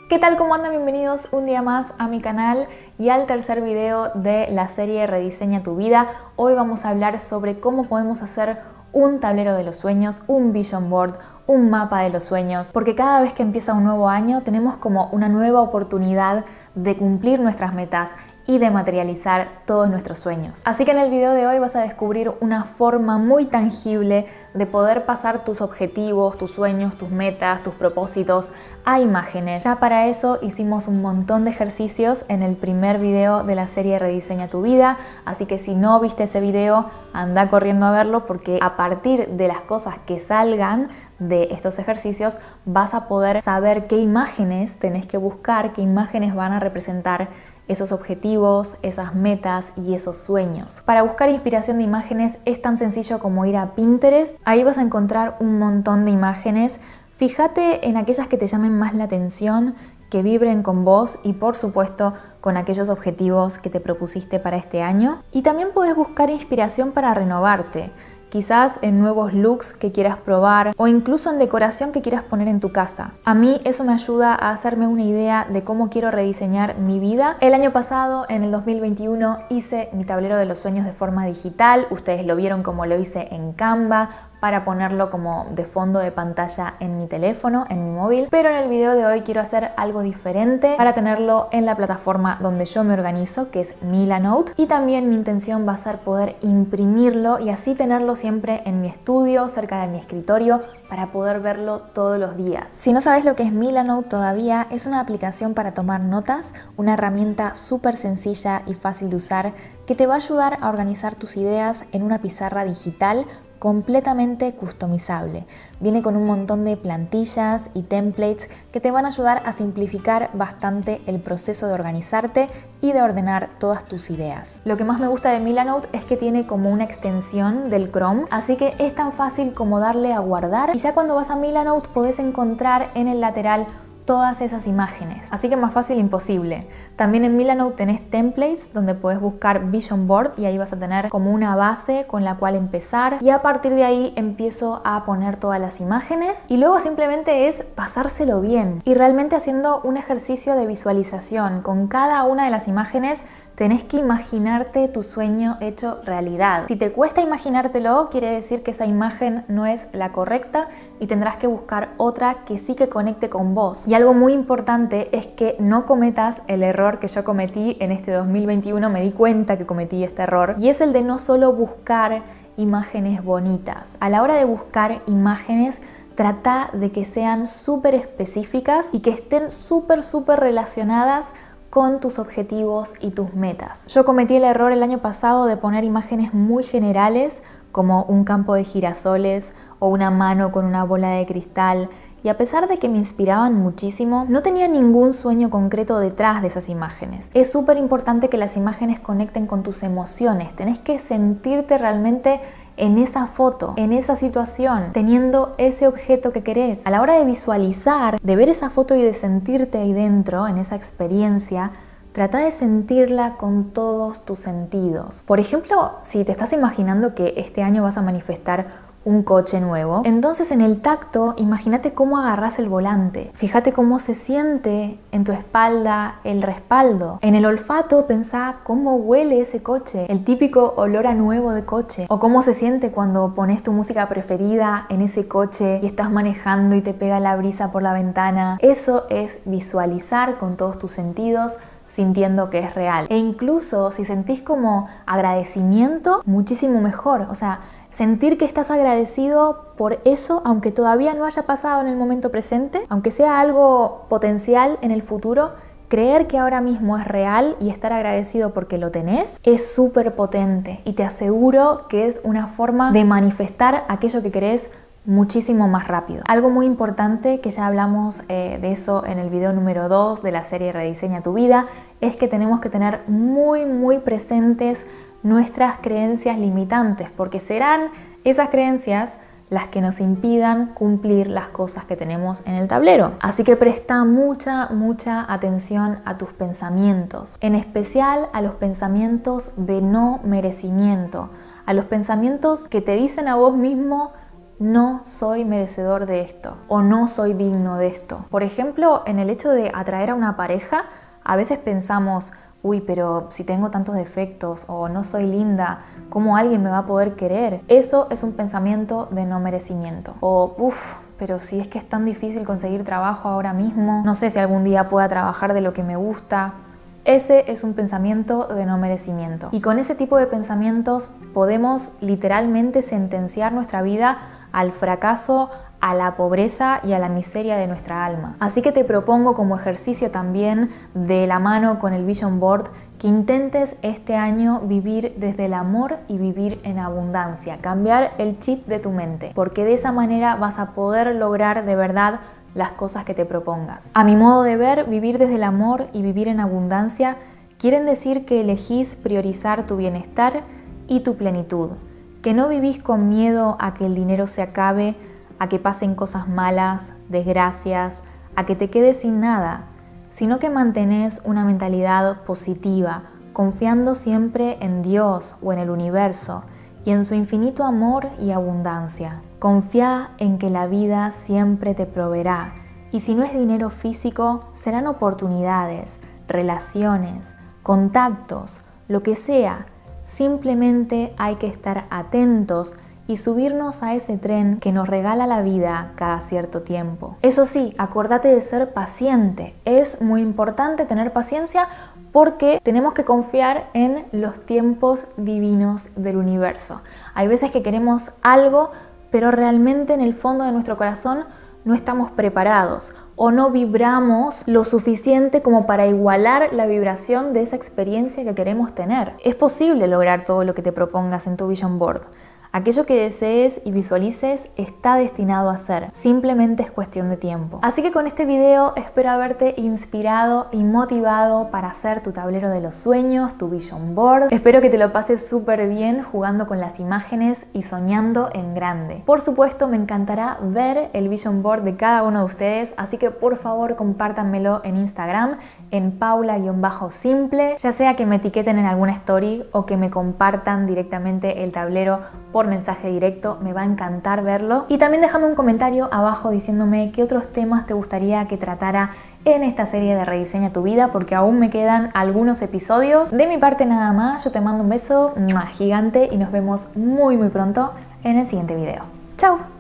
¿Qué tal? ¿Cómo andan? Bienvenidos un día más a mi canal y al tercer video de la serie Rediseña tu vida. Hoy vamos a hablar sobre cómo podemos hacer un tablero de los sueños, un vision board, un mapa de los sueños, porque cada vez que empieza un nuevo año tenemos como una nueva oportunidad de cumplir nuestras metas y de materializar todos nuestros sueños. Así que en el video de hoy vas a descubrir una forma muy tangible de poder pasar tus objetivos, tus sueños, tus metas, tus propósitos a imágenes. Ya para eso hicimos un montón de ejercicios en el primer video de la serie Rediseña tu vida, así que si no viste ese video, anda corriendo a verlo porque a partir de las cosas que salgan de estos ejercicios vas a poder saber qué imágenes tenés que buscar, qué imágenes van a representar esos objetivos, esas metas y esos sueños. Para buscar inspiración de imágenes es tan sencillo como ir a Pinterest. Ahí vas a encontrar un montón de imágenes. Fíjate en aquellas que te llamen más la atención, que vibren con vos y por supuesto con aquellos objetivos que te propusiste para este año. Y también puedes buscar inspiración para renovarte. Quizás en nuevos looks que quieras probar o incluso en decoración que quieras poner en tu casa. A mí eso me ayuda a hacerme una idea de cómo quiero rediseñar mi vida. El año pasado, en el 2021, hice mi tablero de los sueños de forma digital. Ustedes lo vieron como lo hice en Canva para ponerlo como de fondo de pantalla en mi teléfono, en mi móvil. Pero en el video de hoy quiero hacer algo diferente para tenerlo en la plataforma donde yo me organizo, que es Milanote. Y también mi intención va a ser poder imprimirlo y así tenerlo siempre en mi estudio, cerca de mi escritorio, para poder verlo todos los días. Si no sabes lo que es Milanote todavía, es una aplicación para tomar notas, una herramienta súper sencilla y fácil de usar que te va a ayudar a organizar tus ideas en una pizarra digital completamente customizable. Viene con un montón de plantillas y templates que te van a ayudar a simplificar bastante el proceso de organizarte y de ordenar todas tus ideas. Lo que más me gusta de Milanote es que tiene como una extensión del Chrome, así que es tan fácil como darle a guardar y ya cuando vas a Milanote podés encontrar en el lateral todas esas imágenes, así que más fácil imposible. También en Milanote tenés templates donde podés buscar vision board y ahí vas a tener como una base con la cual empezar y a partir de ahí empiezo a poner todas las imágenes y luego simplemente es pasárselo bien y realmente haciendo un ejercicio de visualización. Con cada una de las imágenes tenés que imaginarte tu sueño hecho realidad. Si te cuesta imaginártelo, quiere decir que esa imagen no es la correcta y tendrás que buscar otra que sí que conecte con vos. Y algo muy importante es que no cometas el error que yo cometí en este 2021, me di cuenta que cometí este error, y es el de no solo buscar imágenes bonitas. A la hora de buscar imágenes, trata de que sean súper específicas y que estén súper relacionadas con tus objetivos y tus metas. Yo cometí el error el año pasado de poner imágenes muy generales como un campo de girasoles o una mano con una bola de cristal y a pesar de que me inspiraban muchísimo, no tenía ningún sueño concreto detrás de esas imágenes. Es súper importante que las imágenes conecten con tus emociones, tenés que sentirte realmente en esa foto, en esa situación, teniendo ese objeto que querés. A la hora de visualizar, de ver esa foto y de sentirte ahí dentro, en esa experiencia, trata de sentirla con todos tus sentidos. Por ejemplo, si te estás imaginando que este año vas a manifestar un coche nuevo, entonces en el tacto imagínate cómo agarrás el volante, fíjate cómo se siente en tu espalda el respaldo. En el olfato pensá cómo huele ese coche, el típico olor a nuevo de coche, o cómo se siente cuando pones tu música preferida en ese coche y estás manejando y te pega la brisa por la ventana. Eso es visualizar con todos tus sentidos, sintiendo que es real. E incluso si sentís como agradecimiento, muchísimo mejor. O sea, sentir que estás agradecido por eso, aunque todavía no haya pasado en el momento presente, aunque sea algo potencial en el futuro, creer que ahora mismo es real y estar agradecido porque lo tenés es súper potente y te aseguro que es una forma de manifestar aquello que querés muchísimo más rápido. Algo muy importante, que ya hablamos de eso en el video número 2 de la serie Rediseña tu vida, es que tenemos que tener muy presentes nuestras creencias limitantes, porque serán esas creencias las que nos impidan cumplir las cosas que tenemos en el tablero. Así que presta mucha atención a tus pensamientos, en especial a los pensamientos de no merecimiento, a los pensamientos que te dicen a vos mismo no soy merecedor de esto o no soy digno de esto. Por ejemplo, en el hecho de atraer a una pareja, a veces pensamos, uy, pero si tengo tantos defectos o no soy linda, ¿cómo alguien me va a poder querer? Eso es un pensamiento de no merecimiento. O, pero si es que es tan difícil conseguir trabajo ahora mismo, no sé si algún día pueda trabajar de lo que me gusta. Ese es un pensamiento de no merecimiento. Y con ese tipo de pensamientos podemos literalmente sentenciar nuestra vida al fracaso, a la pobreza y a la miseria de nuestra alma. Así que te propongo como ejercicio también, de la mano con el Vision Board, que intentes este año vivir desde el amor y vivir en abundancia, cambiar el chip de tu mente, porque de esa manera vas a poder lograr de verdad las cosas que te propongas. A mi modo de ver, vivir desde el amor y vivir en abundancia quieren decir que elegís priorizar tu bienestar y tu plenitud, que no vivís con miedo a que el dinero se acabe, a que pasen cosas malas, desgracias, a que te quedes sin nada, sino que mantenés una mentalidad positiva, confiando siempre en Dios o en el universo y en su infinito amor y abundancia. Confía en que la vida siempre te proveerá, y si no es dinero físico, serán oportunidades, relaciones, contactos, lo que sea. Simplemente hay que estar atentos y subirnos a ese tren que nos regala la vida cada cierto tiempo. Eso sí, acordate de ser paciente. Es muy importante tener paciencia porque tenemos que confiar en los tiempos divinos del universo. Hay veces que queremos algo, pero realmente en el fondo de nuestro corazón no estamos preparados o no vibramos lo suficiente como para igualar la vibración de esa experiencia que queremos tener. Es posible lograr todo lo que te propongas en tu Vision Board. Aquello que desees y visualices está destinado a ser, simplemente es cuestión de tiempo. Así que con este video espero haberte inspirado y motivado para hacer tu tablero de los sueños, tu Vision Board. Espero que te lo pases súper bien jugando con las imágenes y soñando en grande. Por supuesto, me encantará ver el Vision Board de cada uno de ustedes, así que por favor compártanmelo en Instagram, en paula_simple, ya sea que me etiqueten en alguna story o que me compartan directamente el tablero por mensaje directo, me va a encantar verlo. Y también déjame un comentario abajo diciéndome qué otros temas te gustaría que tratara en esta serie de Rediseña tu Vida, porque aún me quedan algunos episodios. De mi parte nada más, yo te mando un beso gigante y nos vemos muy pronto en el siguiente video. ¡Chao!